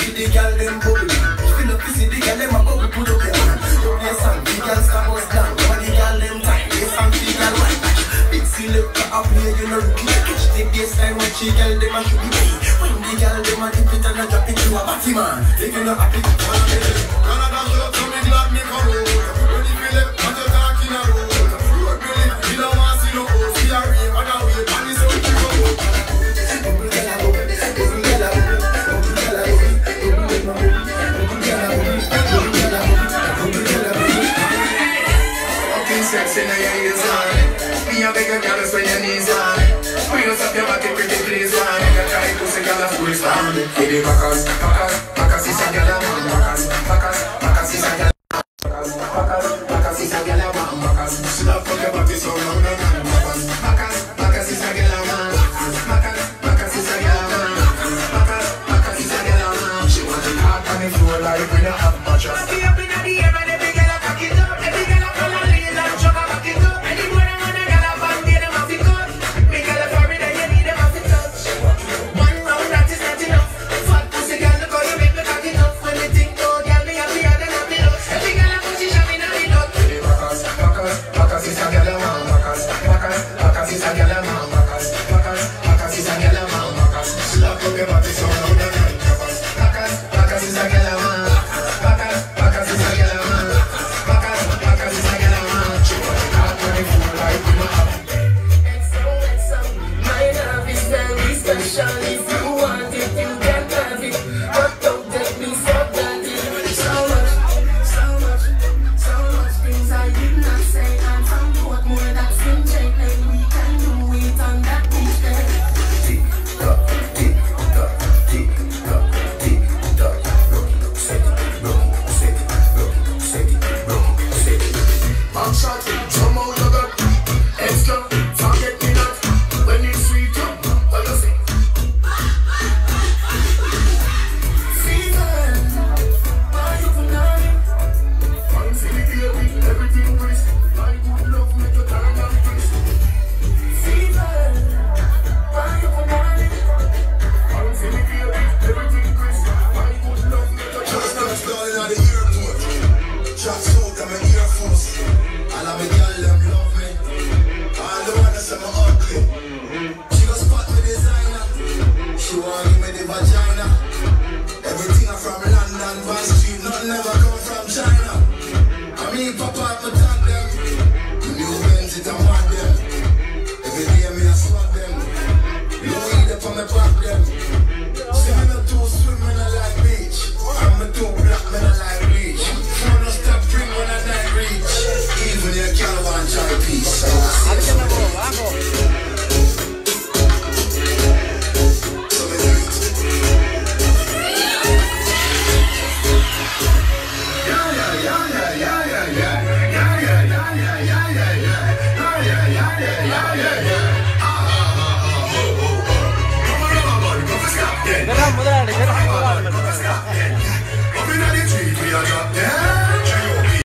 see the girl them bubble. Feel up to see the girl them a bubble put up your hand. You play some the girl stop us down. When the girl them time, play some the girl white back. Big selector up here, you know rookie. Catch the baseline when she girl them a shoot the way. When the girl them a dip it and a drop it to a batty man. If you know happy, Canada show to me glad me come out. When you feel it, what you talking about? Road me live, you don't want see no hoes. We are rave and a wave, and it's out to go. Sex in your ears on. Me a beg a girl when your knees on. Bring us up your body pretty please on. You can try to say girl a full stand. Give the backers,